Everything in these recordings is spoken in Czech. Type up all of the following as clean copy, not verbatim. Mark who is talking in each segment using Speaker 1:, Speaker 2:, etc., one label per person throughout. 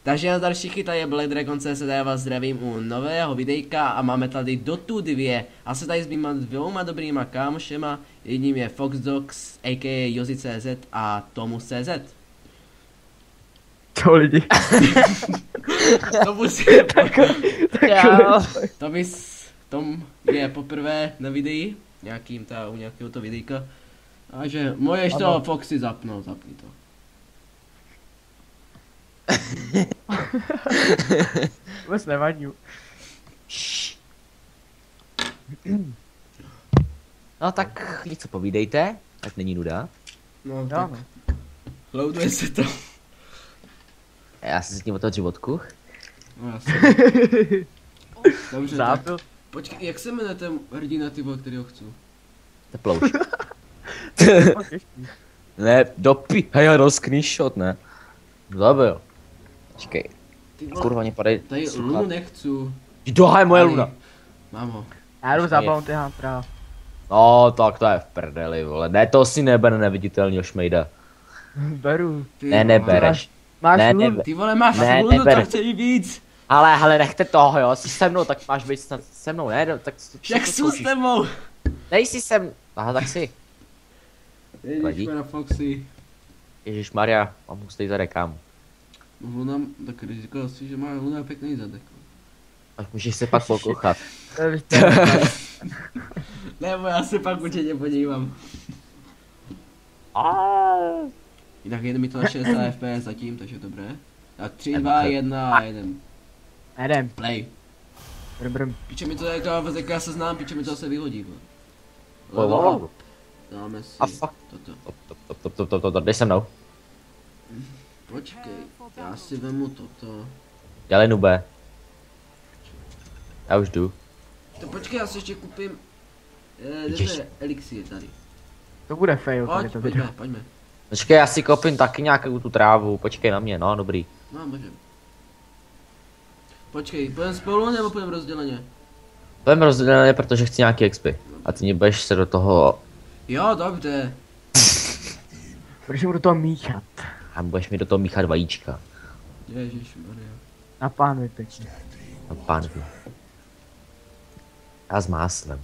Speaker 1: Takže na další tady je Black Dragon CZ, já vás zdravím u nového videjka a máme tady Dotu 2. A se tady s mýma dvěma dobrýma kámošema, jedním je Foxdogs, a.k.a. Jozi.cz a Tomus.cz.
Speaker 2: Čau lidi.
Speaker 1: Tomus Tom je poprvé na videi, u nějakého to videjka. Takže můžeš to Foxy zapnout, zapni to.
Speaker 2: Vůbec nevadí.
Speaker 3: No tak něco povídejte, ať není nuda.
Speaker 1: No tak, loaduje se to.
Speaker 3: Já si s tím otevřu vodku.
Speaker 1: No jasně. Dobře, tak. Počkej, jak se jmenuje ten hrdina tyvo, kterýho chci?
Speaker 3: Teplouš. Ne, hej, já dal screenshot, ne. Zabil. Počkej. Kurva, mě padej.
Speaker 1: Tady Lunu nechci.
Speaker 3: Dohaj moje Luna.
Speaker 1: Mám ho.
Speaker 2: Já jdu za Bounty Huntera.
Speaker 3: No, tak to je v prdeli, vole. Ne, to si nebere neviditelného šmejda.
Speaker 2: Beru.
Speaker 3: Ne, nebereš.
Speaker 2: Máš
Speaker 3: Ne,
Speaker 2: Lunu?
Speaker 1: Ty vole, máš
Speaker 3: Ne,
Speaker 1: Lunu,
Speaker 3: neber.
Speaker 1: to chce jí víc.
Speaker 3: Ale, hele, nechte toho, jo, jsi se mnou, tak máš být snad se mnou, ne, tak
Speaker 1: Jak jsou s tebou?
Speaker 3: nejsi sem, aha, tak si.
Speaker 1: Ježišmarja Foxy.
Speaker 3: Ježišmarja, mám hustý zadek, kámo.
Speaker 1: No Luna, tak říkal si, že má Luna pěkný zadek.
Speaker 3: Až můžeš se pak pokouchat.
Speaker 1: Nebo já se pak určitě podívám. Jinak jde mi to na 60 fps zatím, takže dobré. Tak 3, 2, 1 a 1.
Speaker 2: Jedem.
Speaker 1: Play.
Speaker 2: Brum.
Speaker 1: Píče mi to jak já se znám, píče mi to se vyhodí.
Speaker 3: Wow.
Speaker 1: Dáme si
Speaker 3: A fuck.
Speaker 1: toto.
Speaker 3: Jdeš se mnou.
Speaker 1: Počkej, já si vemu toto.
Speaker 3: Dělej nube. Já už jdu.
Speaker 1: To počkej, já si ještě koupím. Kde to je elixir tady?
Speaker 2: To bude fail tady
Speaker 1: Pojď,
Speaker 2: to video.
Speaker 1: pojďme.
Speaker 3: Počkej, já si koupím taky nějakou tu trávu, počkej na mě, no, dobrý.
Speaker 1: No, můžem. Počkej, půjdeme spolu nebo půjdeme rozděleně?
Speaker 3: Půjdeme rozdělené, protože chci nějaký expy. A ty mě budeš se do toho...
Speaker 1: Jo, dobře.
Speaker 2: Budeš mu do toho míchat.
Speaker 3: A budeš mi do toho míchat vajíčka.
Speaker 1: Ježišmarja.
Speaker 2: Na pánvi pěkně.
Speaker 3: No pánvi. A s máslem.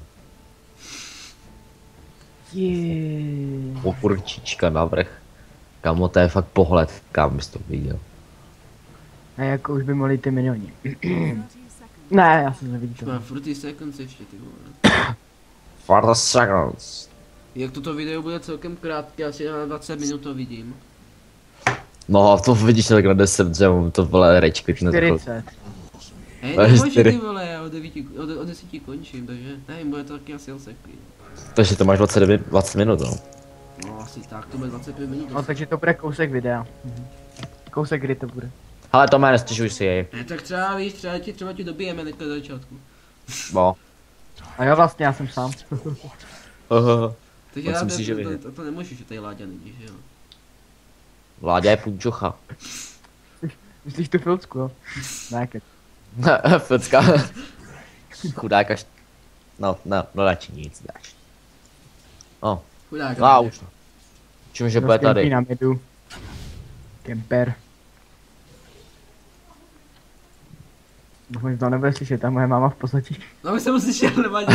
Speaker 3: Okurčička navrch. Kamo, to je fakt pohled, kam bys to viděl.
Speaker 2: A jako už by mohli ty minioni. Ne, já jsem neviděl.
Speaker 1: Má fruity seconds ještě, ty vole.
Speaker 3: For the seconds.
Speaker 1: Jak toto video bude celkem krátké, asi na 20 minut to vidím.
Speaker 3: No, to vidíš tak na 10, že mám to vole rečky.
Speaker 2: 40.
Speaker 1: Hej,
Speaker 3: Ale
Speaker 1: nemůže
Speaker 3: 4.
Speaker 1: ty vole, já od 10 končím, takže nevím, bude to taky asi oseklý.
Speaker 3: Takže to máš 20 minut, no.
Speaker 1: No asi tak, to bude 25 minut.
Speaker 2: No takže to bude kousek videa. Kousek kdy to bude.
Speaker 3: Ale to má nestěžuj si jej.
Speaker 1: Ne, tak třeba víš, třeba ti dobijeme nekde do začátku.
Speaker 3: No.
Speaker 2: A jo vlastně já jsem sám.
Speaker 1: Takže
Speaker 3: Myslím si, že
Speaker 1: to nemůžeš, že tady Láďa není, že jo?
Speaker 3: Vláďa je punčocha.
Speaker 2: Myslíš tu filcku, jo? Ne,
Speaker 3: Fecka. Chudáka. No, radši nic dáš. No,
Speaker 1: Chudák.
Speaker 3: no už. Čím, že bude tady.
Speaker 2: Na midu. Kemper. Doufám, že to nebude slyšet, ta moje máma v pozadí.
Speaker 1: No my jsem slyšel, nevadí.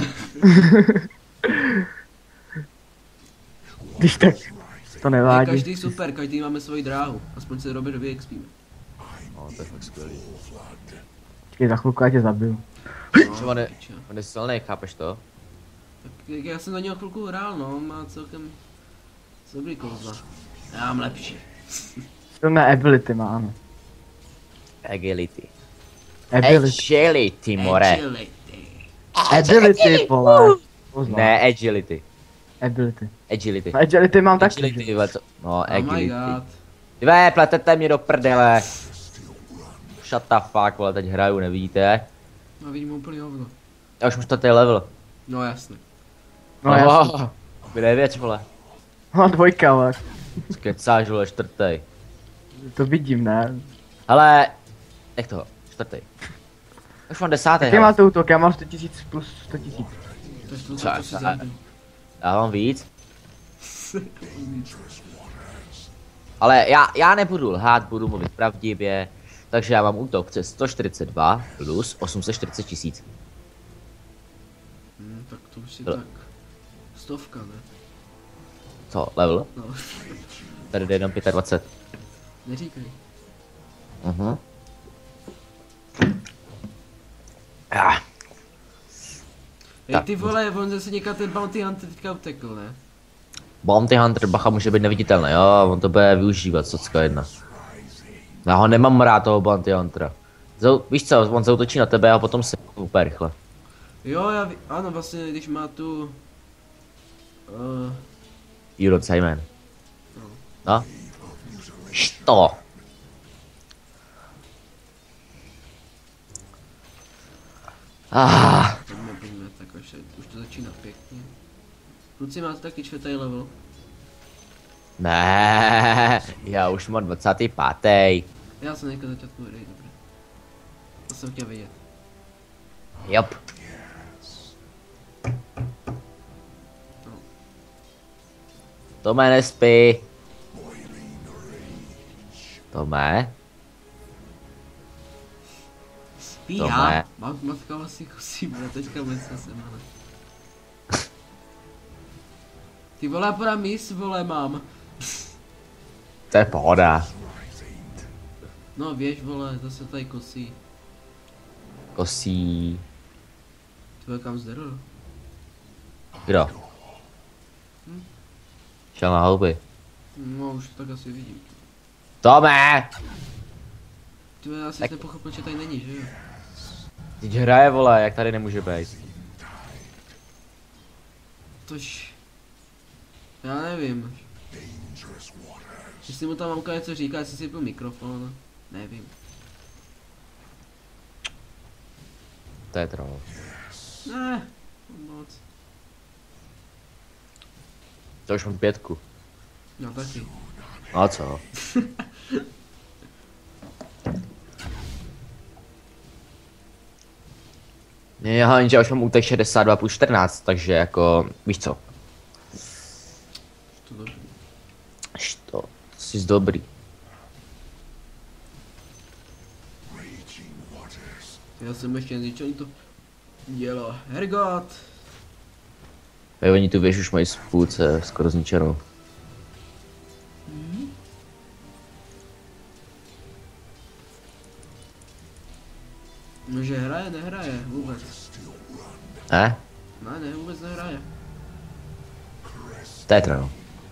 Speaker 2: Když tak to nevádí.
Speaker 1: Každý super, každý máme svoji dráhu. Aspoň se době expíme.
Speaker 3: No, to je fakt skvělý.
Speaker 2: Počkej, za chvilku já tě zabiju.
Speaker 3: Že on je silný, chápeš to?
Speaker 1: Tak já jsem na něho chvilku hrál, no, on má celkem dobrý kouzla. Já mám lepší.
Speaker 2: Silné ability má, ano.
Speaker 3: Agility.
Speaker 2: Ability.
Speaker 3: Agility, more.
Speaker 2: Ability, vole. Pozná.
Speaker 3: Ne, agility.
Speaker 2: Ability.
Speaker 3: Agility.
Speaker 2: Agility mám taky.
Speaker 3: Agility, no,
Speaker 1: Oh my
Speaker 3: agility.
Speaker 1: god.
Speaker 3: Dve, pletete mě do prdele. Shut the fuck, vole, teď hraju, nevidíte?
Speaker 1: No vidím úplný hovno.
Speaker 3: Já už mám 4. level.
Speaker 1: No jasně.
Speaker 2: No jasně.
Speaker 3: Kde je věc, vole?
Speaker 2: No dvojka, ale.
Speaker 3: Skecáš, vole, 4.
Speaker 2: To vidím, ne?
Speaker 3: Ale, jak to? 4. Už mám 10.
Speaker 2: Jaký máte útok? Já mám 100 000 plus 100 000.
Speaker 1: To je to,
Speaker 3: Co,
Speaker 1: co si zabil.
Speaker 3: Já mám víc. Ale já nebudu lhát, budu mluvit pravdivě. Takže já mám útok přes 142 plus 840 000.
Speaker 1: Tak to už si
Speaker 3: To-
Speaker 1: tak... 100, ne?
Speaker 3: Co, level?
Speaker 1: No,
Speaker 3: Tady jde jenom 25.
Speaker 1: neříkej.
Speaker 3: Mhm. Ah,
Speaker 1: Hej
Speaker 3: Tak.
Speaker 1: ty vole, on zase někam ten Bounty Hunter teďka utekl, ne?
Speaker 3: Bounty Hunter, bacha, může být neviditelný, jo, on to bude využívat, socka jedna. Já ho nemám rád, toho Bounty Huntera. Víš co, on zautočí na tebe a potom se úplně rychle.
Speaker 1: Jo, ano, vlastně, když má tu...
Speaker 3: You don't say, man. No? Što?
Speaker 1: Pojďme, tak už to začíná pěkně. Kluci, máte taky 4. level?
Speaker 3: Ne, já už mám 25.
Speaker 1: Já jsem někde začátku hry, dobré. To jsem chtěl vidět.
Speaker 3: Jop. Tome, nespí. Tome.
Speaker 1: Spí
Speaker 3: To
Speaker 1: já?
Speaker 3: ne.
Speaker 1: Matka vlastně kusí, ale teďka vůbec se ale. Ty vole, pora mis, vole, mám.
Speaker 3: To je pohoda.
Speaker 1: No věž, vole, zase tady kosí.
Speaker 3: Kosí.
Speaker 1: Ty vole, kam zderl?
Speaker 3: Kdo? Šel na houby.
Speaker 1: No, už to tak asi vidím.
Speaker 3: Tome!
Speaker 1: Ty vole, já si
Speaker 3: Tak-
Speaker 1: nepochopil, že tady není, že jo?
Speaker 3: Teď hraje, vole, jak tady nemůže být.
Speaker 1: Tož... Já nevím. Jestli mu ta mamka něco říká, jestli si byl mikrofon, nevím.
Speaker 3: To je troll.
Speaker 1: Ne, moc.
Speaker 3: To už mám 5.
Speaker 1: No taky.
Speaker 3: No co? Já jenže už mám útek 62 plus 14, takže jako, víš co?
Speaker 1: To dobrý.
Speaker 3: Što? Jsi dobrý.
Speaker 1: Já jsem ještě nezničil to dělo. Hergot!
Speaker 3: Oni tu věž už mají z půlce skoro zničenou.
Speaker 1: No, že hraje, nehraje, vůbec.
Speaker 3: Ne?
Speaker 1: Ne, vůbec nehraje.
Speaker 3: To je troll.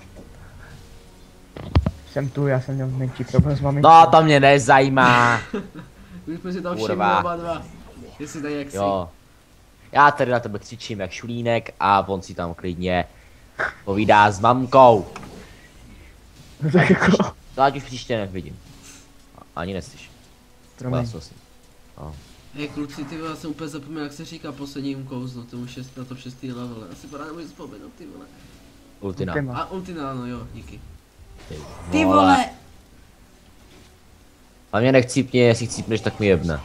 Speaker 2: Jsem tu, já jsem měl menší problém s maminkou.
Speaker 3: No to mě nezajímá.
Speaker 1: Už jsme si tam všimli
Speaker 3: Kurva.
Speaker 1: oba dva. Jestli tady jak si.
Speaker 3: Jo. Já tady na tebe křičím jak šulínek a on si tam klidně povídá s mamkou.
Speaker 2: No tak jako,
Speaker 3: To ať už příště nevidím. Ani neslyším.
Speaker 2: promiň.
Speaker 1: Hej kluci, ty vole, já jsem úplně zapomněl, jak se říká posledním kouzlo, tomu na to 6. level. Asi pořád nemůžu vzpomenout, ty vole.
Speaker 3: Ultina.
Speaker 2: Ultima.
Speaker 1: A ultina, no jo, díky.
Speaker 3: Ty
Speaker 1: Ty vole!
Speaker 3: A mě nechcípně, jestli chcípneš, tak mi jebne.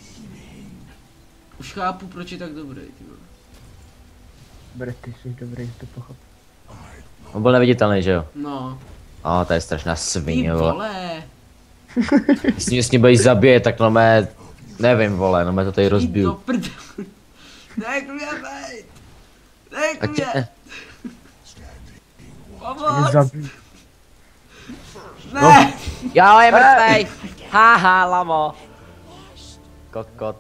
Speaker 1: Už chápu, proč je tak dobrý, ty vole.
Speaker 2: Bre, ty jsi dobrý, že to pochop.
Speaker 3: On byl neviditelný, že jo?
Speaker 1: No.
Speaker 3: A to je strašná
Speaker 1: Ty
Speaker 3: svině, vole.
Speaker 1: vole!
Speaker 3: Jestli mě budeš zabije, tak no mé, nevím, vole, no mé to tady
Speaker 1: Jdi do
Speaker 3: rozbiju.
Speaker 1: prdele. Nech mě bejt! Nech
Speaker 3: Tak tě,
Speaker 1: mě!
Speaker 2: Mě
Speaker 1: Pomoc!
Speaker 2: zabij.
Speaker 1: Ne!
Speaker 3: jo, je mrtvej! Haha, lamo. Kokot.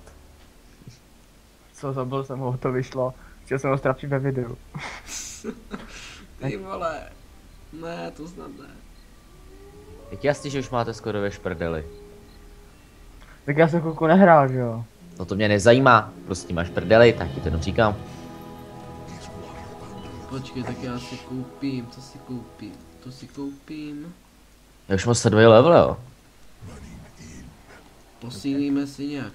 Speaker 2: Co zabil jsem ho, to vyšlo. Chtěl jsem ho strapčit ve videu.
Speaker 1: Ty vole. Ne, to snad ne.
Speaker 3: Jak jasný, že už máte skoro ve šprdeli.
Speaker 2: Tak já jsem chvilku nehrál, že jo.
Speaker 3: No to mě nezajímá, prostě máš prdeli, tak ti to jenom říkám.
Speaker 1: Počkej, tak já si koupím, to si koupím, to si koupím.
Speaker 3: Já už mám 102 level, jo.
Speaker 1: Posílíme si nějak.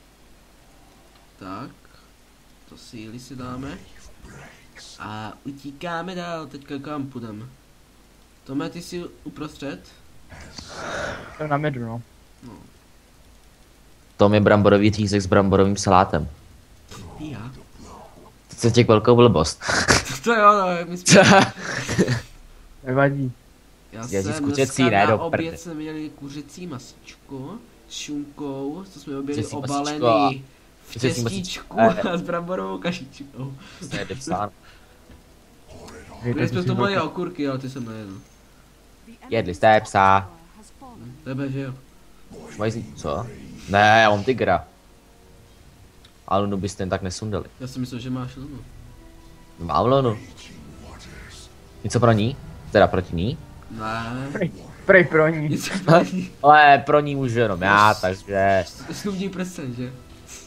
Speaker 1: Tak. To síly si dáme. A utíkáme dál, teďka kam půjdeme. Tome, ty jsi uprostřed?
Speaker 2: Jsem na midu, no.
Speaker 1: No.
Speaker 3: Tom je bramborový řízek s bramborovým salátem.
Speaker 1: Já?
Speaker 3: Teď jsem těch velkou blbost.
Speaker 1: To jo, no, my jsme...
Speaker 2: Nevadí.
Speaker 1: Já
Speaker 3: Jezdí s
Speaker 1: jsem
Speaker 3: kuřecí,
Speaker 1: dneska
Speaker 3: ne,
Speaker 1: na
Speaker 3: do
Speaker 1: oběd
Speaker 3: prdy.
Speaker 1: jsme měli kuřecí masičku šunkou, co jsme byli
Speaker 3: Jsi
Speaker 1: obalený v
Speaker 3: Jsi si
Speaker 1: těstíčku
Speaker 3: masičko.
Speaker 1: a s bramborovou kašičkou.
Speaker 3: To je depsán.
Speaker 1: Byli jsme to moje okurky, ale ty jsem nejedl.
Speaker 3: Jedli jste psa.
Speaker 1: Tebe, že jo?
Speaker 3: Už mají co? Ne, já mám tygra. A Lunu byste jen tak nesundali.
Speaker 1: Já si myslel, že máš Lunu.
Speaker 3: Mám Lunu. Něco pro ní? Teda proti ní?
Speaker 1: Ne.
Speaker 2: Prej pro ní.
Speaker 1: Něco pro ní.
Speaker 3: Ale pro ní můžu jenom já, takže
Speaker 1: Snubní prsten, že?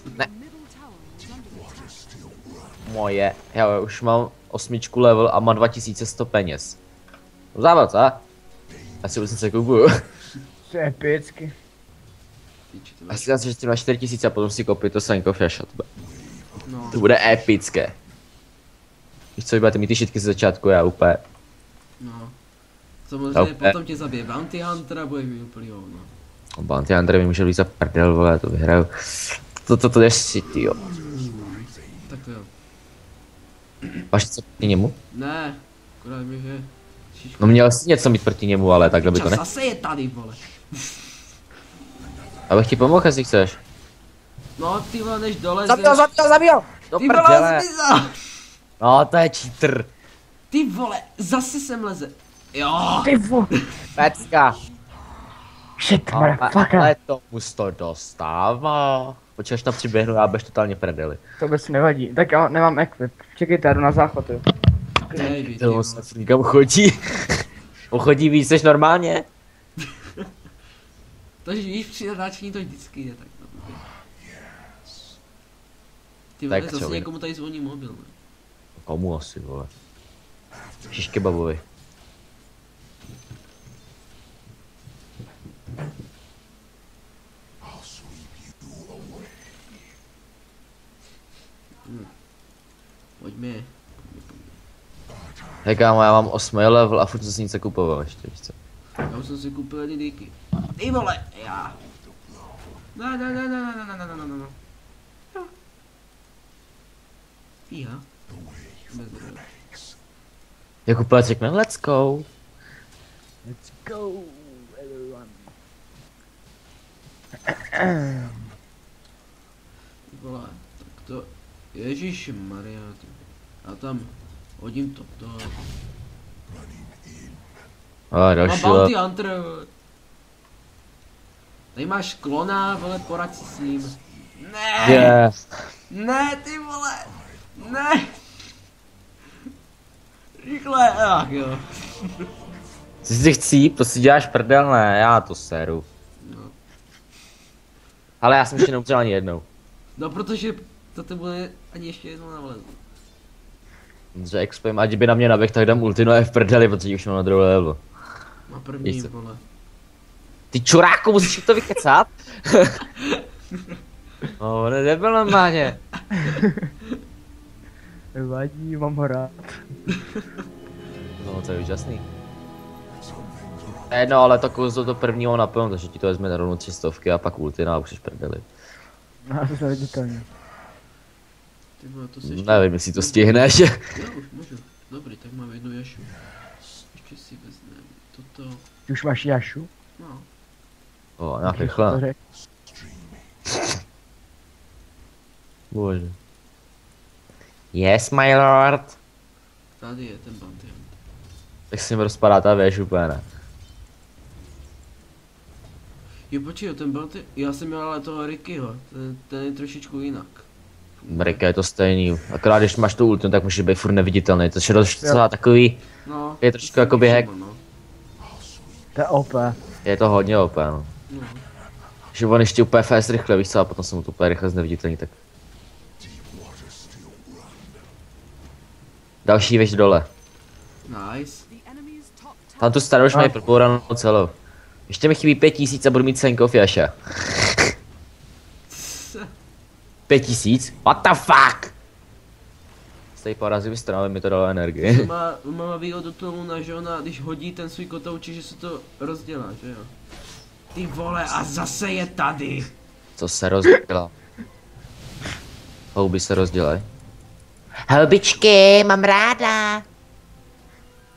Speaker 3: moje. Já už mám 8 level a mám 2100 peněz. Závod, co? Já si se kupuju.
Speaker 2: To je epicky.
Speaker 1: Píči, ty
Speaker 3: Já
Speaker 1: máš.
Speaker 3: si myslím, že s tím na 4000 a potom si koupit to Senko Fiasha.
Speaker 1: No.
Speaker 3: To bude epické. Víš co, vy budete mít ty šitky z začátku, já úplně.
Speaker 1: No. Samozřejmě
Speaker 3: Ok.
Speaker 1: potom tě zabije Bounty Hunter a budeš mít úplný hovno.
Speaker 3: Bounty Hunter mi může být za prdel, vole, já to vyhraju. To je shit, jo.
Speaker 1: Tak to jo.
Speaker 3: Máš něco proti němu?
Speaker 1: Ne. Akorát mi, že... Šičku.
Speaker 3: No měl jsi něco mít proti němu, ale takhle by to
Speaker 1: Čas
Speaker 3: ne.
Speaker 1: zase je tady, vole.
Speaker 3: Abych ti pomohl, jestli chceš.
Speaker 1: No ty vole, než dolezeš.
Speaker 3: Zabil! Do
Speaker 1: Ty vole,
Speaker 3: prdele.
Speaker 1: zmizel!
Speaker 3: No, to je cheater.
Speaker 1: Ty vole, zase sem leze. Jo.
Speaker 2: Ty vo...
Speaker 3: Pecka.
Speaker 2: Shit,
Speaker 3: Ale
Speaker 2: motherfucker.
Speaker 3: tomu to dostává. Počkej, až tam přiběhnu, já budeš totálně prdeli.
Speaker 2: To vůbec nevadí. Tak já nemám equip. Čekejte, já jdu na záchod, jo.
Speaker 1: Dej, ty
Speaker 3: To
Speaker 1: vole.
Speaker 3: se nikam chodí. On chodí víc než normálně.
Speaker 1: To, že víš, při natáčení to vždycky je tak. No. Ty
Speaker 3: Tak
Speaker 1: vole, zase
Speaker 3: čo,
Speaker 1: někomu tady zvoní mobil, ne?
Speaker 3: Komu asi, vole. Šišky babovi.
Speaker 1: Pojďme.
Speaker 3: Hej kámo, já mám 8 level a furt jsem si nic nekupoval ještě, víš co.
Speaker 1: Já už jsem si koupil jedny díky. Ty vole, já. No. Fíha. Bez dobré.
Speaker 3: Jak úplně řekne, let's go.
Speaker 2: Let's go, everyone.
Speaker 1: Ty vole, tak to... Ježišmarja, ty. A tam hodím to.
Speaker 3: A další
Speaker 1: Mám Bounty
Speaker 3: level.
Speaker 1: Hunter. Tady máš klona, vole, poraď si s ním. Ne,
Speaker 3: Yes.
Speaker 1: ne, ty vole, ne. Rychle, ach jo.
Speaker 3: Ty si chcíp, to si děláš prdel, ne, já to seru.
Speaker 1: No.
Speaker 3: Ale já jsem ještě neumřel ani jednou.
Speaker 1: No, protože to bude ani ještě jednou navlezu.
Speaker 3: Že expem, ať by na mě naběh, tak dám ulti, no je v prdeli, protože už mám na druhé level.
Speaker 1: Na první,
Speaker 3: Víš co?
Speaker 1: vole.
Speaker 3: Ty čuráku, musíš to vykecat? No, on je debil normálně.
Speaker 2: Vadí, mám ho rád.
Speaker 3: No, to je úžasný. No, ale to kouzlo to prvního naplno, takže ti to vezme na rovnou 300 a pak ulti, no a už jsi v prdeli.
Speaker 2: No, to je viditelně.
Speaker 1: Ty vole, to si ještě...
Speaker 3: Nevím, jestli to stihneš.
Speaker 1: Jo, už můžu. Dobrý, tak mám jednu jašu. Ještě si vezmeme toto.
Speaker 2: Ty už máš jašu?
Speaker 1: No.
Speaker 3: O, nějak
Speaker 2: To
Speaker 3: rychle.
Speaker 2: řek.
Speaker 3: Bože. Yes, my lord.
Speaker 1: Tady je ten Bounty Hunter.
Speaker 3: Tak se mi rozpadá ta věž úplně, ne?
Speaker 1: Jo, počkej, ten Bounty... Já jsem měl ale toho Rickyho. Ten je trošičku jinak.
Speaker 3: Amerika je to stejný, akorát když máš tu ulti, tak může být furt neviditelný, to je docela takový,
Speaker 1: No.
Speaker 3: je trošku
Speaker 1: to jsem
Speaker 3: jakoby hack.
Speaker 1: všiml, no.
Speaker 2: To je OP.
Speaker 3: Je to hodně OP, no.
Speaker 1: No.
Speaker 3: Že on ještě úplně fast rychle, víš co, a potom se mu to úplně rychle zneviditelný, tak. Další věž dole.
Speaker 1: Nice.
Speaker 3: Tam tu starou už mají propouranou celou. Ještě mi chybí 5000 a budu mít Senko Fiasha. 5000? What the fuck? Z té parazivy strany mi to dalo energii.
Speaker 1: Má výhodu tomu na že ona, když hodí ten svůj kotouči, že se to rozdělá, že jo? Ty vole, a zase je tady.
Speaker 3: Co se rozdělá? Houby se rozdělaj. Houbičky, mám ráda.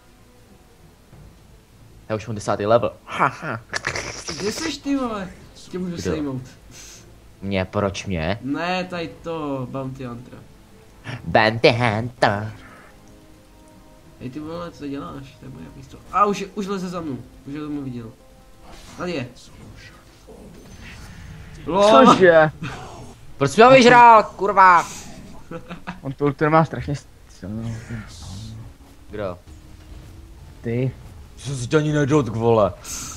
Speaker 3: Já už mám 10. level. Haha.
Speaker 1: Kde seš ty vole? Ještě můžu
Speaker 3: Kdo?
Speaker 1: sejmout.
Speaker 3: Mě, proč mě?
Speaker 1: Ne, tady to, Bounty Hunter.
Speaker 3: Bounty Hunter.
Speaker 1: Hej ty vole, co děláš? To je moje místo. A už leze za mnou. Už ho tomu viděl. Tady je. LOL.
Speaker 2: Cože?
Speaker 3: Proč jsi ho vyžral, kurva?
Speaker 2: On to ultra má strašně silnou.
Speaker 3: Kdo?
Speaker 2: Ty.
Speaker 3: Jsem si tě ani nedotk, vole.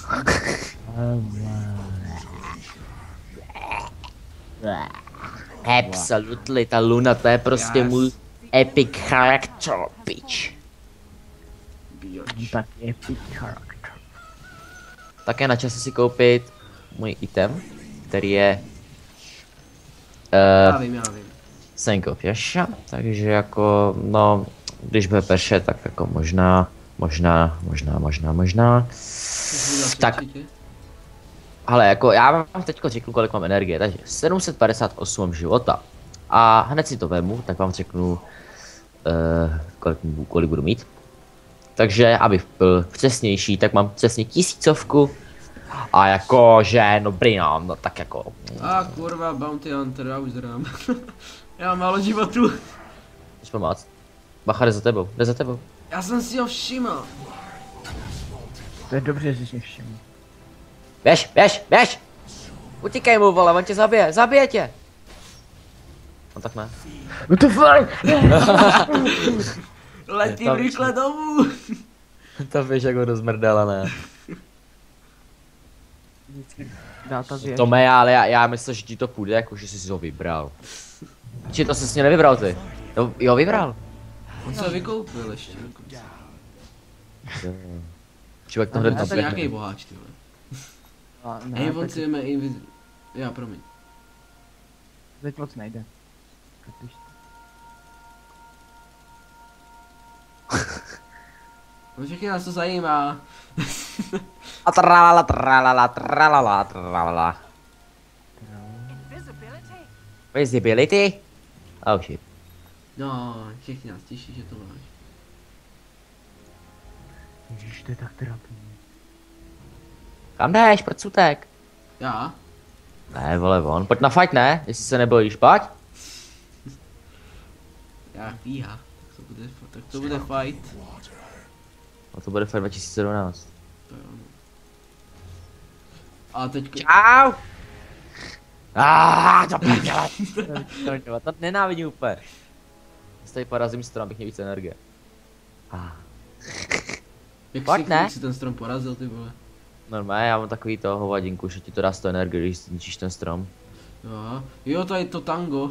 Speaker 3: Absolutely, ta Luna, to je prostě
Speaker 1: Yes.
Speaker 3: můj epic character, bitch.
Speaker 1: Bíjoč.
Speaker 2: Tak je epic character.
Speaker 3: Tak je na čase si koupit můj item, který je
Speaker 1: Já vím.
Speaker 3: Sank of Yasha, takže jako, no, když bude pršet, tak jako možná. Tak. Ale jako já vám teďko řeknu, kolik mám energie, takže 758 mám života. A hned si to vemu, tak vám řeknu, kolik budu mít. Takže, abych byl přesnější, tak mám přesně 1000. A jakože, no brínám, no tak jako.
Speaker 1: A kurva, Bounty Hunter, já už zrám. Já mám málo životů.
Speaker 3: Chceš pomoct? Bacha, jde za tebou.
Speaker 1: Já jsem si ho všiml.
Speaker 2: To je dobře, že jsi mě všiml.
Speaker 3: Běž! Utíkej mu, vole, on tě zabije tě! No tak ne.
Speaker 2: No to fakt!
Speaker 1: Letím rychle domů.
Speaker 3: To víš, jak ho rozmrdala, ne?
Speaker 2: Dá ta věž.
Speaker 3: Tome, ale já myslím, že ti to půjde, jako že jsi si ho vybral. Či to jsi mě nevybral ty? Jo, vybral.
Speaker 1: On se vykoupil ještě dokonce.
Speaker 3: Člověk to hned
Speaker 1: Já jsem
Speaker 3: zaběhne.
Speaker 1: nějaký boháč, ty vole.
Speaker 2: A ne,
Speaker 1: Hej,
Speaker 2: tak
Speaker 1: on si jeme invis... Já, promiň.
Speaker 2: teď moc nejde. Když
Speaker 1: No všechny nás to zajímá.
Speaker 3: A tralala. Visibility? Oh shit.
Speaker 1: No, všechny nás těší, že to máš.
Speaker 2: Ježiš, to je tak terapie.
Speaker 3: Kam jdeš, proč jsi utek?
Speaker 1: Já?
Speaker 3: Ne, vole, von. Pojď na fight, ne? Jestli se nebojíš, pojď.
Speaker 1: Já fíha. Tak to bude fight.
Speaker 3: No to bude fight 2017.
Speaker 1: To jo. A teď...
Speaker 3: Čau! To prdele. To nenávidím úplně. Já tady porazím strom, abych měl víc energie. Pojď, ne?
Speaker 1: Jak si ten strom porazil, ty vole?
Speaker 3: Normálně, já mám takový to hovadinku, že ti to dá 100 energie, když zničíš ten strom.
Speaker 1: Jo, to je to tango.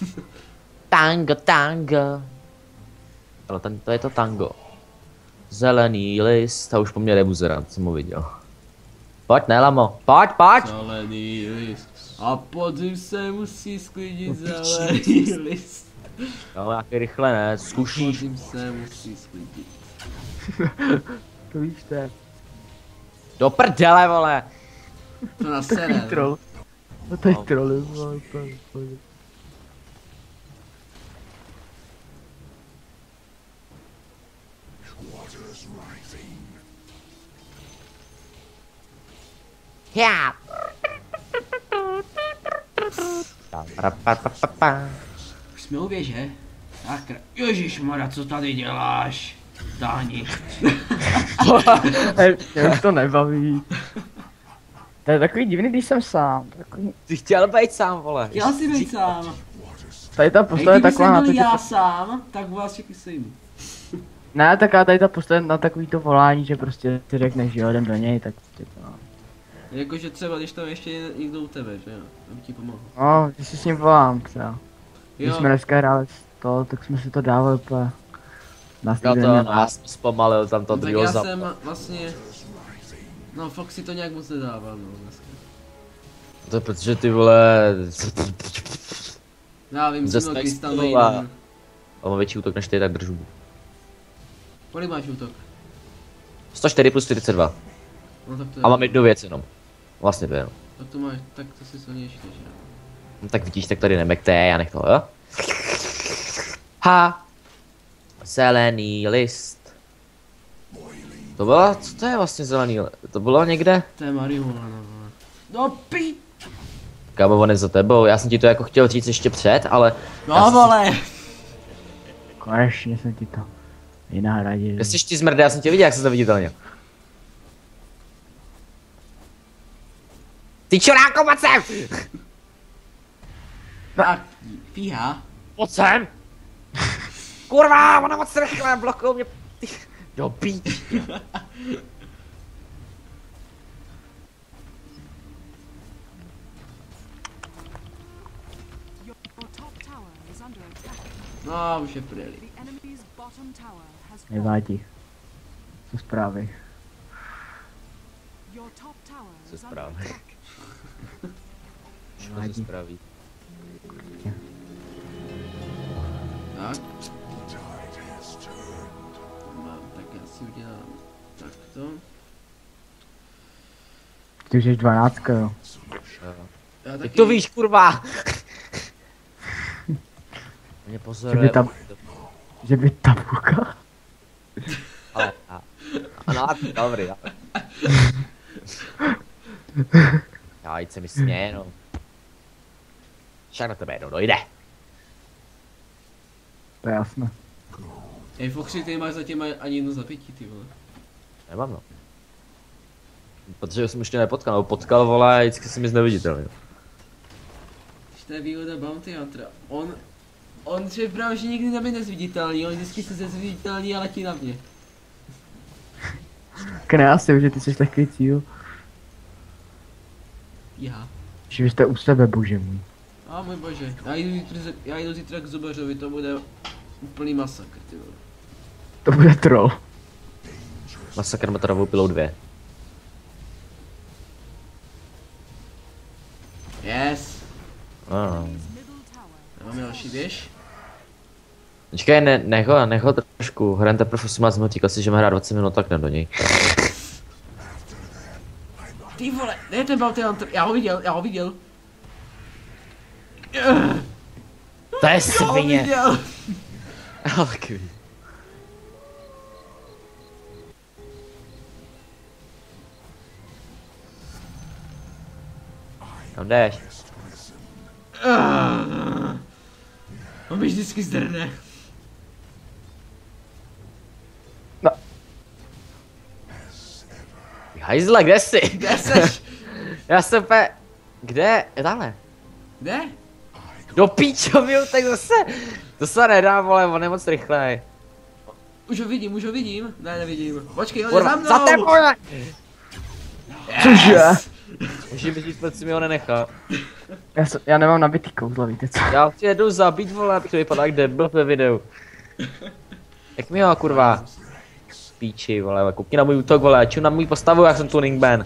Speaker 3: Tango. Ale to je to tango. Zelený list, a už po mně nebuzerant, jsem ho viděl. Pojď, ne, lamo, pojď!
Speaker 1: Zelený list. A podzim se musí sklidit zelený list.
Speaker 3: No, nějaký rychle, ne, zkušíš.
Speaker 1: Podzim se musí sklidit.
Speaker 2: To víš, to je
Speaker 3: Do prdele, vole!
Speaker 1: To na sere.
Speaker 2: troll. No to je troll,
Speaker 3: Já.
Speaker 1: Už jsme u věže? Sakra. Ježišmarja, co tady děláš? Dáni.
Speaker 2: Mě už to nebaví. To je takový divný, když jsem sám. Takový...
Speaker 3: Ty chtěl být sám, vole.
Speaker 1: Chtěl jsi být sám.
Speaker 2: Tady ta postava je taková na to, že...
Speaker 1: já sám, tak vás všichni sejmu.
Speaker 2: Ne, taká tady ta postava na takový to volání, že prostě ty řekneš, že jo, jdem do něj, tak prostě to...
Speaker 1: Jakože třeba, když tam ještě někdo u tebe, že jo, aby ti pomohl.
Speaker 2: No, když si s ním volám třeba. Když
Speaker 1: Jo,
Speaker 2: jsme dneska hráli to, tak jsme si to dávali úplně... Na
Speaker 3: Já
Speaker 2: studeně.
Speaker 3: to nás zpomalil tam to
Speaker 1: tak
Speaker 3: druhého
Speaker 1: já
Speaker 3: zap.
Speaker 1: jsem vlastně... No, Fox si to nějak moc nedával, no, dneska.
Speaker 3: To je protože ty vole...
Speaker 1: Já vím,
Speaker 3: Ze
Speaker 1: jsem měl Crystal
Speaker 3: Snakesů
Speaker 1: Maiden.
Speaker 3: On má větší útok než ty, tak držu.
Speaker 1: Kolik máš útok?
Speaker 3: 104 plus 42.
Speaker 1: No tak to je...
Speaker 3: A mám jednu věc jenom. Vlastně dvě jenom.
Speaker 1: Tak to máš, tak to si silnější než já.
Speaker 3: No tak vidíš, tak tady nemekte, já nech toho, jo? Ha! Zelený list. To bylo, co to je vlastně zelený list? To bylo někde?
Speaker 1: To je marihuana, vole. No
Speaker 3: kámo, on je za tebou, já jsem ti to jako chtěl říct ještě před, ale...
Speaker 1: No vole!
Speaker 2: Konečně jsem ti to vynahradil.
Speaker 3: Kde jsi ty zmrde, já jsem tě viděl, jak se to viditelně. Ty čuráko, pojď sem!
Speaker 1: Tak, fíha.
Speaker 3: Pojď sem! Kurva, ona moc rychle, blokují mě. Jo, píč.
Speaker 1: No, už je prdeli.
Speaker 2: Nevádí. Co zprávy?
Speaker 3: Co zprávy? Co
Speaker 2: Nevádí.
Speaker 3: zprávy?
Speaker 1: Tak. Tak já si udělám takto.
Speaker 2: Ty už jsi 12, jo.
Speaker 1: Já
Speaker 3: Ty
Speaker 1: taky...
Speaker 3: to víš, kurva! Mě pozoruje.
Speaker 2: Že by tabulka?
Speaker 3: Ale, ano, dobrý, jo. Já jít se mi směje, no. Však na tebe jednou dojde.
Speaker 2: To je jasné.
Speaker 1: Hej Foxy, ty máš zatím ani jedno zapětí, ty vole.
Speaker 3: Nemám, no. Protože jsem ještě nepotkal, nebo potkal, vole, a vždycky jsem nic neviditelný.
Speaker 1: To je výhoda Bounty Huntera. On že právě že nikdy nebude nezviditelný, on vždycky se zviditelný a letí na mě.
Speaker 2: Krásně, že ty jsi takový cíl.
Speaker 1: Já.
Speaker 2: Že vy jste u sebe, bože můj.
Speaker 1: A můj bože, já jdu zítra k zubařovi, to bude úplný masakr, ty vole.
Speaker 2: To bude troll.
Speaker 3: Masakr motorovou pilou 2.
Speaker 1: Yes.
Speaker 3: Ah.
Speaker 1: Máme další běž.
Speaker 3: Počkej, nech ho trošku, hrajeme teprve 18 minut, říkal si, že má hrát 20 minut, tak jdem do něj.
Speaker 1: Ty vole, ne ten Bounty Hunter, já ho viděl.
Speaker 3: To je
Speaker 1: Já ho
Speaker 3: svině.
Speaker 1: viděl.
Speaker 3: Já taky vidím. Kam jdeš?
Speaker 1: On mi vždycky zdrne.
Speaker 3: Hajzle, kde jsi?
Speaker 1: Kde seš?
Speaker 3: Já jsem úplně... Kde? Je tamhle.
Speaker 1: Kde?
Speaker 3: Do píčo, mi utek zase. To se nedá, vole, on je moc rychlej.
Speaker 1: Už ho vidím. Ne, nevidím. Počkej, on je
Speaker 3: Kurva,
Speaker 1: za mnou.
Speaker 3: za tebou!
Speaker 2: Cože?
Speaker 3: Můžeš být, proč si mi ho nenechal.
Speaker 2: Já nemám nabitý kouzla, víte co?
Speaker 3: Já tě jedu zabít, vole, abych to vypadal jak debil ve videu. Jak mi ho, kurva. Píči, vole, koukni na můj útok, vole, ču na můj postavu, jak jsem tuning ban.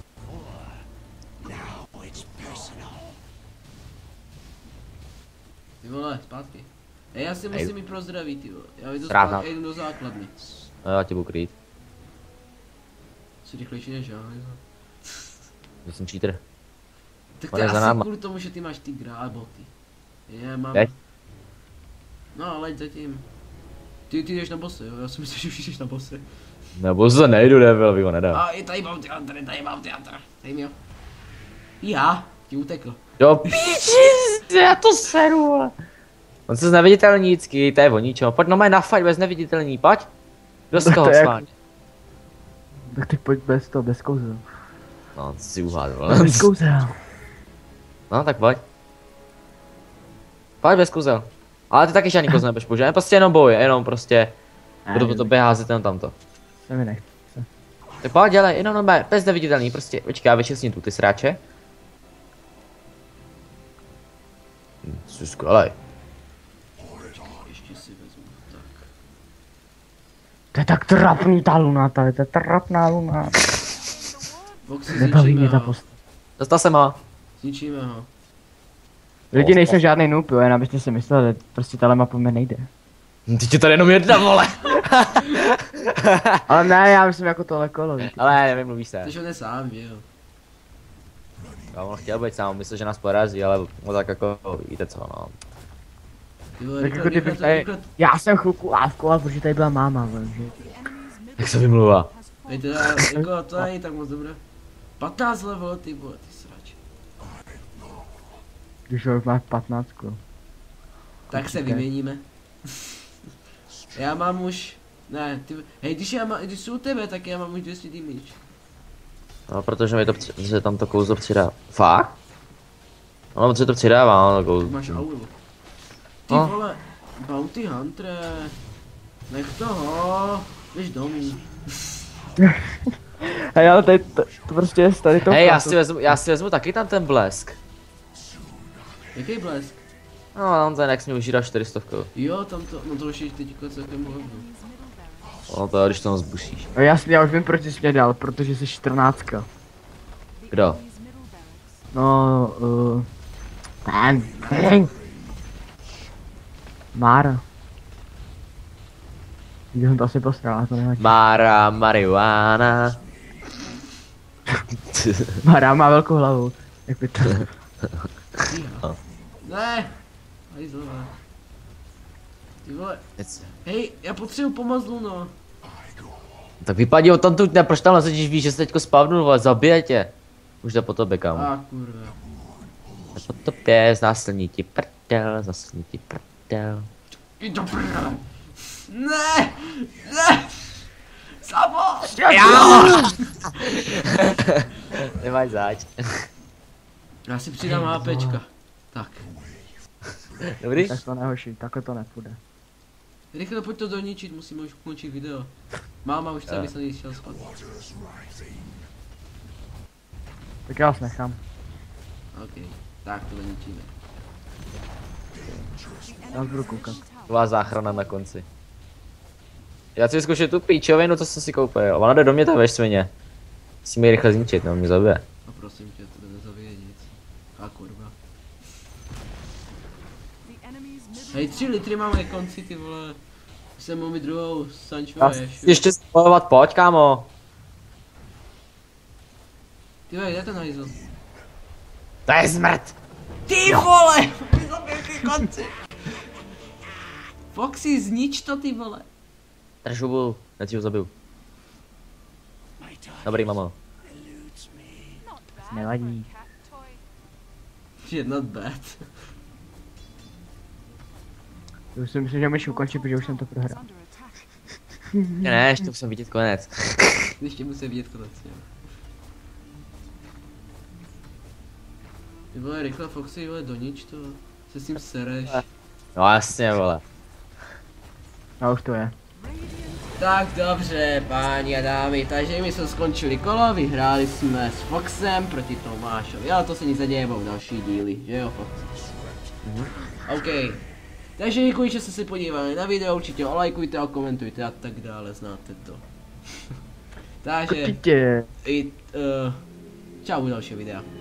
Speaker 1: Ty vole, zpátky. Hej, já si musím jít pro zdraví, ty vole. Já jdu
Speaker 3: Ráda.
Speaker 1: zpátky, jdu do základny.
Speaker 3: No, já tě budu krýt.
Speaker 1: Jsi rychlejší než já, jo.
Speaker 3: Já jsem cheater.
Speaker 1: Tak
Speaker 3: On
Speaker 1: to je
Speaker 3: je za
Speaker 1: asi
Speaker 3: náma.
Speaker 1: kvůli tomu, že ty máš ty boty. Já mám...
Speaker 3: Teď?
Speaker 1: No, ale zatím. Ty jdeš na bose, jo? Já si myslím, že už jdeš na bose.
Speaker 3: Nebo se nejdu, devil, bych ho nedal.
Speaker 1: A je tady Bounty Hunter, Dej mi ho. Já, ti utekl.
Speaker 3: Jo, píči, já to seru, vole. On se zneviditelnícky, to je o ničem. Pojď no maj na fight bez neviditelní, pojď. Kdo z
Speaker 2: Tak
Speaker 3: toho
Speaker 2: to je
Speaker 3: sváň?
Speaker 2: Tak ty pojď bez toho, bez kouzel.
Speaker 3: No, ty si uhádl.
Speaker 2: Bez kouzel.
Speaker 3: No, tak pojď. Pojď bez kuzel. Ale ty taky žádný kozel nebudeš používat, prostě jenom boj, jenom prostě. Budu po tobě házet jenom tamto.
Speaker 2: Se mi nechce.
Speaker 3: Tak pojď, dělej, jenom normálně, bez neviditelný, prostě. Počkej, já vyčistím tu ty sráče. Jsi skvělej.
Speaker 1: Ještě si vezmu, tak.
Speaker 2: To je tak trapný ta luna, to je trapná luna.
Speaker 1: Foxy,
Speaker 2: Nebaví mě
Speaker 1: zničíme
Speaker 2: ta
Speaker 1: ho.
Speaker 2: post.
Speaker 3: Dostal jsem ho.
Speaker 1: Zničíme ho.
Speaker 2: Lidi, nejsem žádný noob, jo, jen abyste si mysleli, prostě tahle mapa mě nejde.
Speaker 3: Teď je tady jenom jedna, vole.
Speaker 2: Ale ne, já myslím jako tohle kolo, víte.
Speaker 3: Ale nevymluvíš se.
Speaker 1: Ty on je sám, že jo.
Speaker 3: Já on chtěl být sám, myslel, že nás porazí, ale no tak jako, víte co, no.
Speaker 1: Ty vole,
Speaker 2: Tak jako kdybych tady, já jsem chvilku lávkoval, protože tady byla máma, že?
Speaker 3: Jak se vymluvá?
Speaker 1: Hej, teda, jako to není tak moc dobré. 15 level, ty vole, ty srač.
Speaker 2: Když ho má 15.
Speaker 1: Tak se vyměníme. Já mám už... Ne, ty... Hej, když jsou u tebe, tak já mám už 200 damage.
Speaker 3: No, protože mi to že tam to kouzlo přidá. Fakt? No, protože to přidává, no, kouzlo.
Speaker 1: Máš auru. Ty
Speaker 3: No.
Speaker 1: vole, Bounty Hunter. Nech toho, běž domů.
Speaker 2: Hej, ale tady to prostě je tady to.
Speaker 3: Hej, já si vezmu taky tam ten blesk.
Speaker 1: Jaký blesk?
Speaker 3: No, tam ten, jak jsi mi užíral 400.
Speaker 1: Jo, tam to, no to už je teďko celkem hovno.
Speaker 3: No to, když to zbušíš.
Speaker 2: Já už vím, proč jsi mě dal, protože jsi 14.
Speaker 3: Kdo?
Speaker 2: No, ten. Mára. Když jsem to asi postral, to nevadí.
Speaker 3: Mara marihuana.
Speaker 2: Mára má velkou hlavu. Jak by to...
Speaker 1: Ne! Hajzlové. Ty vole, hej, já potřebuji pomoct, Luno.
Speaker 3: Tak vypadí o tamtud, ne, proč tam ležíš, víš, že jsi teďko spavnul, vole, zabije tě. Už jde po tobě, kámo.
Speaker 1: Kurva.
Speaker 3: Jde po tobě, znásilní ti prdel, znásilní ti prdel.
Speaker 1: Jdi do prdele. Ne! Ne! Sabo!
Speaker 3: Nemáš zač.
Speaker 1: Já si přidám HPčka. Tak.
Speaker 3: Dobrý?
Speaker 2: Tak to nehoší, takhle to nepůjde.
Speaker 1: Rychle pojď to doničit, musíme už ukončit video. Máma už chce, aby se šel spát.
Speaker 2: Tak já vás nechám.
Speaker 1: OK, tak to doničíme.
Speaker 2: Já budu koukat.
Speaker 3: Tvá záchrana na konci. Já chci zkoušet tu píčovinu, co jsem si koupil. Ona jde do mě ta ve svině. Musím ji rychle zničit, no mě zabije.
Speaker 1: A prosím tě, to nezabije nic. A kurva. Hej, 3 litry mám na konci, ty vole. Jsem mu mi druhou Sancho a Ješu.
Speaker 3: Ještě spojovat, pojď, kámo.
Speaker 1: Ty vole, kde ten hajzl?
Speaker 3: To je smrt.
Speaker 1: Ty vole! Mi zabil ty konci! Foxy, znič to, ty vole.
Speaker 3: Drž hubu, hned si ho zabiju. Dobrý, mamo.
Speaker 2: Nevadí.
Speaker 1: Shit, not bad.
Speaker 2: Už si myslím, že můžeš ukončit, protože už jsem to prohrál.
Speaker 3: Ne, ještě musím vidět konec.
Speaker 1: Ještě musím vidět konec, jo. Ty vole, rychle Foxy, vole, donič to. Se s tím sereš.
Speaker 3: No jasně, vole.
Speaker 2: A už to je.
Speaker 1: Tak dobře, páni a dámy, takže my jsme skončili kolo, vyhráli jsme s Foxem proti Tomášovi, ale to se nic neděje, budou další díly, že jo Fox? OK. Takže děkuji, že jste se podívali na video, určitě olajkujte a komentujte a tak dále, znáte to. Takže,
Speaker 2: Určitě.
Speaker 1: čau u dalšího videa.